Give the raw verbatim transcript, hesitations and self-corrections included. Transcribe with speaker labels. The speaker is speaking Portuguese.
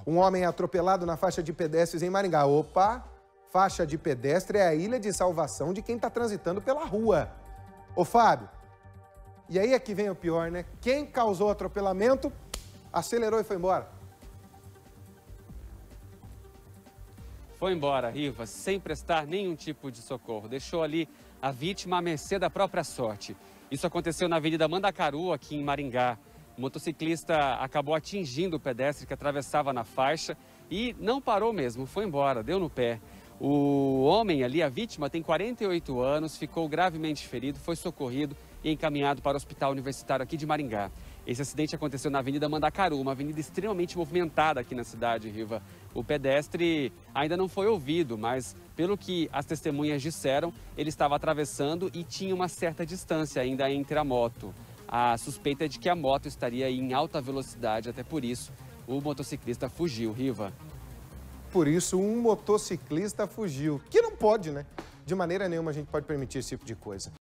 Speaker 1: Um homem é atropelado na faixa de pedestres em Maringá. Opa! Faixa de pedestre é a ilha de salvação de quem está transitando pela rua. Ô, Fábio, e aí é que vem o pior, né? Quem causou o atropelamento, acelerou e foi embora.
Speaker 2: Foi embora, Riva, sem prestar nenhum tipo de socorro. Deixou ali a vítima à mercê da própria sorte. Isso aconteceu na Avenida Mandacaru, aqui em Maringá. O motociclista acabou atingindo o pedestre que atravessava na faixa e não parou mesmo, foi embora, deu no pé. O homem ali, a vítima, tem quarenta e oito anos, ficou gravemente ferido, foi socorrido e encaminhado para o Hospital Universitário aqui de Maringá. Esse acidente aconteceu na Avenida Mandacaru, uma avenida extremamente movimentada aqui na cidade, Riva. O pedestre ainda não foi ouvido, mas pelo que as testemunhas disseram, ele estava atravessando e tinha uma certa distância ainda entre a moto. A suspeita é de que a moto estaria em alta velocidade, até por isso o motociclista fugiu, Riva.
Speaker 1: Por isso, um motociclista fugiu. Que não pode, né? De maneira nenhuma a gente pode permitir esse tipo de coisa.